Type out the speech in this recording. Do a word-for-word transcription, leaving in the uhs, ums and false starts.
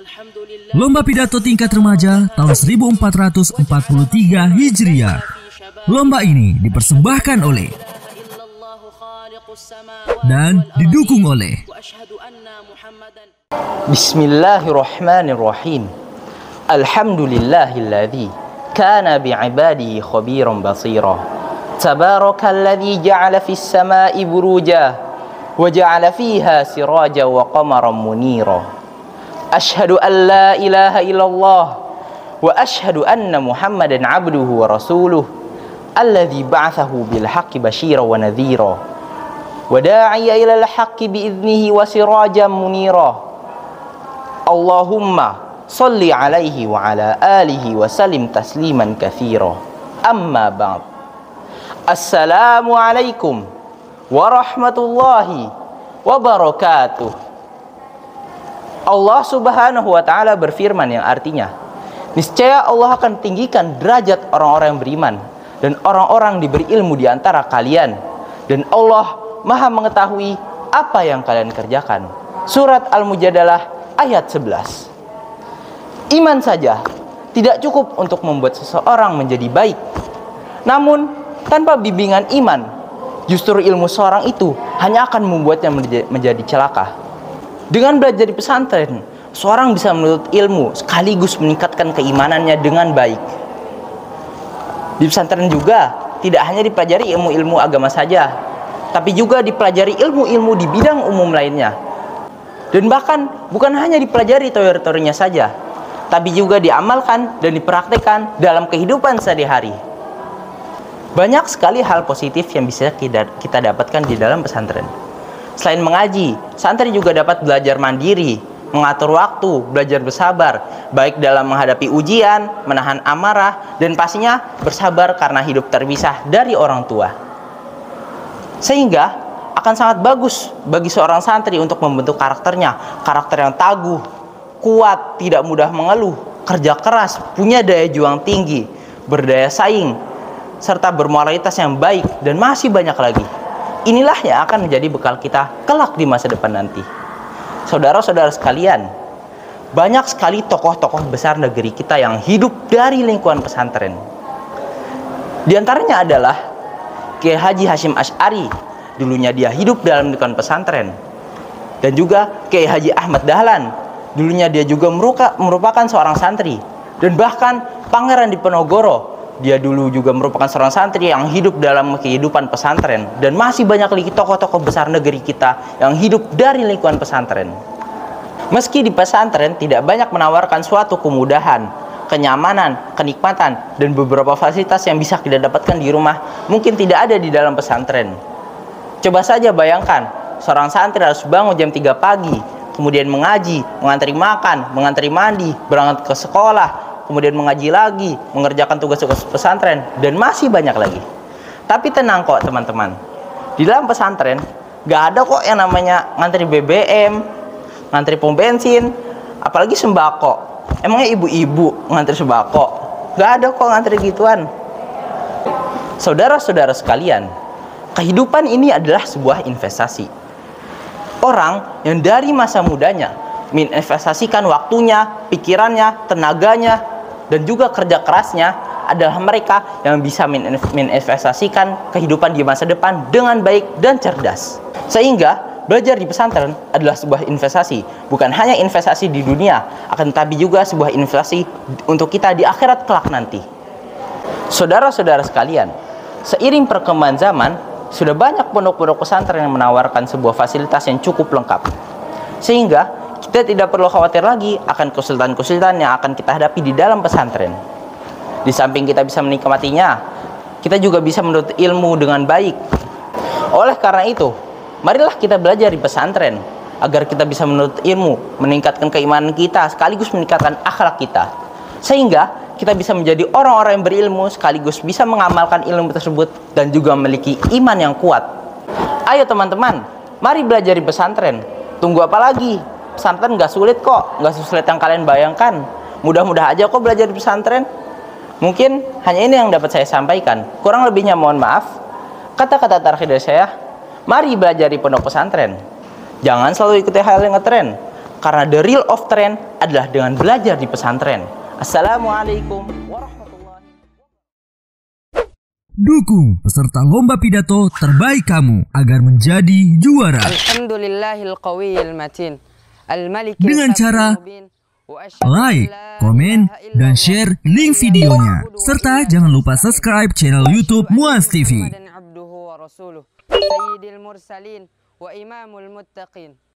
Lomba Pidato Tingkat Remaja tahun seribu empat ratus empat puluh tiga Hijriah. Lomba ini dipersembahkan oleh dan didukung oleh Bismillahirrahmanirrahim. Alhamdulillahilladzi kana bi'ibadihi khabiran basira. Tabarakalladzi ja'ala fis sama'i buruja wa ja'ala fiha siraja wa qamaran munira. Ashhadu an la ilaha illallah wa ashhadu anna Muhammadan abduhu wa rasuluh alladzi ba'athahu bil haqqi basyira wa nadhira wa da'iya ilal haqqi bi idnihi wa sirajan munira. Allahumma salli alaihi wa ala alihi wa sallim tasliman katsira. Amma ba'd. Assalamu alaikum warahmatullahi wabarakatuh. Allah Subhanahu wa ta'ala berfirman yang artinya, niscaya Allah akan tinggikan derajat orang-orang yang beriman dan orang-orang diberi ilmu di antara kalian, dan Allah Maha mengetahui apa yang kalian kerjakan. Surat Al-Mujadalah ayat sebelas. Iman saja tidak cukup untuk membuat seseorang menjadi baik. Namun tanpa bimbingan iman, justru ilmu seorang itu hanya akan membuatnya menjadi celaka. Dengan belajar di pesantren, seorang bisa menuntut ilmu sekaligus meningkatkan keimanannya dengan baik. Di pesantren juga tidak hanya dipelajari ilmu-ilmu agama saja, tapi juga dipelajari ilmu-ilmu di bidang umum lainnya. Dan bahkan bukan hanya dipelajari teori-teorinya saja, tapi juga diamalkan dan dipraktikkan dalam kehidupan sehari-hari. Banyak sekali hal positif yang bisa kita dapatkan di dalam pesantren. Selain mengaji, santri juga dapat belajar mandiri, mengatur waktu, belajar bersabar, baik dalam menghadapi ujian, menahan amarah, dan pastinya bersabar karena hidup terpisah dari orang tua. Sehingga akan sangat bagus bagi seorang santri untuk membentuk karakternya, karakter yang tangguh, kuat, tidak mudah mengeluh, kerja keras, punya daya juang tinggi, berdaya saing, serta bermoralitas yang baik, dan masih banyak lagi. Inilah yang akan menjadi bekal kita kelak di masa depan nanti. Saudara-saudara sekalian, banyak sekali tokoh-tokoh besar negeri kita yang hidup dari lingkungan pesantren. Di antaranya adalah Kiai Haji Hashim Asy'ari, dulunya dia hidup dalam lingkungan pesantren. Dan juga Kiai Haji Ahmad Dahlan, dulunya dia juga merupakan seorang santri. Dan bahkan Pangeran Diponegoro, dia dulu juga merupakan seorang santri yang hidup dalam kehidupan pesantren. Dan masih banyak lagi tokoh-tokoh besar negeri kita yang hidup dari lingkungan pesantren. Meski di pesantren tidak banyak menawarkan suatu kemudahan, kenyamanan, kenikmatan, dan beberapa fasilitas yang bisa kita dapatkan di rumah, mungkin tidak ada di dalam pesantren. Coba saja bayangkan, seorang santri harus bangun jam tiga pagi, kemudian mengaji, mengantri makan, mengantri mandi, berangkat ke sekolah, kemudian mengaji lagi, mengerjakan tugas-tugas pesantren, dan masih banyak lagi. Tapi tenang kok teman-teman, di dalam pesantren gak ada kok yang namanya ngantri B B M, ngantri pom bensin, apalagi sembako. Emangnya ibu-ibu ngantri sembako? Gak ada kok ngantri gituan. Saudara-saudara sekalian, kehidupan ini adalah sebuah investasi. Orang yang dari masa mudanya menginvestasikan waktunya, pikirannya, tenaganya, dan juga kerja kerasnya adalah mereka yang bisa menginvestasikan kehidupan di masa depan dengan baik dan cerdas. Sehingga belajar di pesantren adalah sebuah investasi, bukan hanya investasi di dunia, akan tetapi juga sebuah investasi untuk kita di akhirat kelak nanti. Saudara-saudara sekalian, seiring perkembangan zaman, sudah banyak pondok-pondok pesantren yang menawarkan sebuah fasilitas yang cukup lengkap. Sehingga kita tidak perlu khawatir lagi akan kesulitan-kesulitan yang akan kita hadapi di dalam pesantren. Di samping kita bisa menikmatinya, kita juga bisa menuntut ilmu dengan baik. Oleh karena itu, marilah kita belajar di pesantren agar kita bisa menuntut ilmu, meningkatkan keimanan kita, sekaligus meningkatkan akhlak kita. Sehingga kita bisa menjadi orang-orang yang berilmu, sekaligus bisa mengamalkan ilmu tersebut dan juga memiliki iman yang kuat. Ayo teman-teman, mari belajar di pesantren. Tunggu apa lagi? Pesantren gak sulit kok, gak sesulit yang kalian bayangkan. Mudah-mudah aja kok belajar di pesantren. Mungkin hanya ini yang dapat saya sampaikan. Kurang lebihnya mohon maaf. Kata-kata terakhir dari saya, mari belajar di pondok pesantren. Jangan selalu ikuti hal yang ngetren, Karena the real of trend adalah dengan belajar di pesantren. Assalamualaikum warahmatullahi wabarakatuh. Dukung peserta lomba pidato terbaik kamu agar menjadi juara. Alhamdulillahil qawiyil matin. Dengan cara like, komen, dan share link videonya. Serta jangan lupa subscribe channel YouTube Muaz T V. Sayyidil mursalin wa imamul muttaqin.